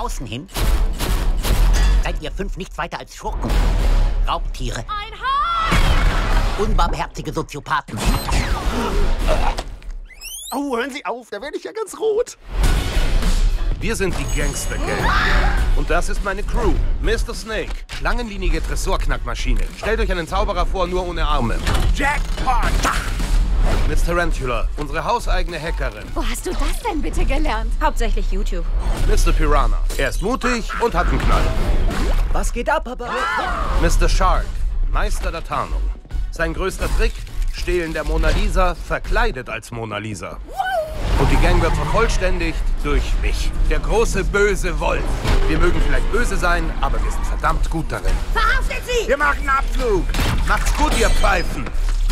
außen hin seid ihr 5 nichts weiter als Schurken, Raubtiere, Ein Hai! unbarmherzige Soziopathen. Oh, hören Sie auf, da werde ich ja ganz rot. Wir sind die Gangster Gang. Und das ist meine Crew. Mr. Snake, langenlinige Tresorknackmaschine. Stellt euch einen Zauberer vor, nur ohne Arme. Jackpot! Miss Tarantula, unsere hauseigene Hackerin. Wo hast du das denn bitte gelernt? Hauptsächlich YouTube. Mr. Piranha, er ist mutig und hat einen Knall. Was geht ab, Papa? Mr. Shark, Meister der Tarnung. Sein größter Trick, Stehlen der Mona Lisa, verkleidet als Mona Lisa. Und die Gang wird vervollständigt durch mich. Der große, böse Wolf. Wir mögen vielleicht böse sein, aber wir sind verdammt gut darin. Verhaftet sie! Wir machen Abflug. Macht's gut, ihr Pfeifen.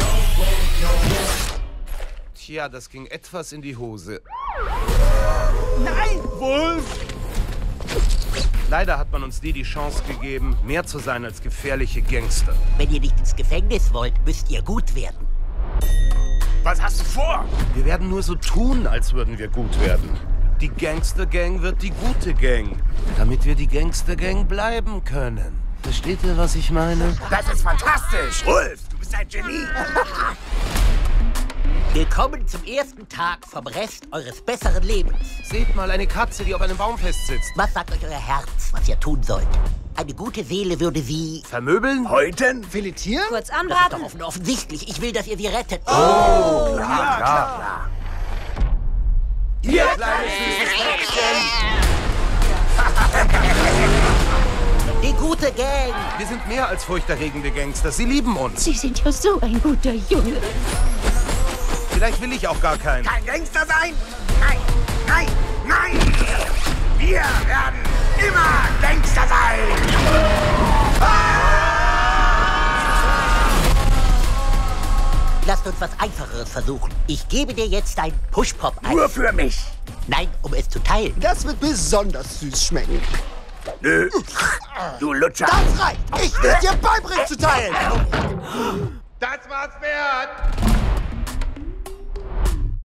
Tja, das ging etwas in die Hose. Nein! Wolf! Leider hat man uns nie die Chance gegeben, mehr zu sein als gefährliche Gangster. Wenn ihr nicht ins Gefängnis wollt, müsst ihr gut werden. Was hast du vor? Wir werden nur so tun, als würden wir gut werden. Die Gangster-Gang wird die gute Gang, damit wir die Gangster-Gang bleiben können. Versteht ihr, was ich meine? Das ist fantastisch! Wolf, du bist ein Genie! Willkommen zum ersten Tag vom Rest eures besseren Lebens. Seht mal, eine Katze, die auf einem Baum festsitzt. Was sagt euch euer Herz, was ihr tun sollt? Eine gute Seele würde sie... Vermöbeln? Häuten? Filetieren? Kurz Das ist anbraten. doch offensichtlich. Ich will, dass ihr sie rettet. Klar. Ihr kleines süßes Mädchen! Die gute Gang. Wir sind mehr als furchterregende Gangster. Sie lieben uns. Sie sind ja so ein guter Junge. Vielleicht will ich auch gar keinen. Kein Gangster sein? Nein, nein, nein! Wir werden immer Gangster sein! Lasst uns was Einfacheres versuchen. Ich gebe dir jetzt ein Push-Pop-Eis. Nur für mich! Nein, um es zu teilen. Das wird besonders süß schmecken. Nö. Du Lutscher! Das reicht! Ich will dir beibringen zu teilen! Das war's wert!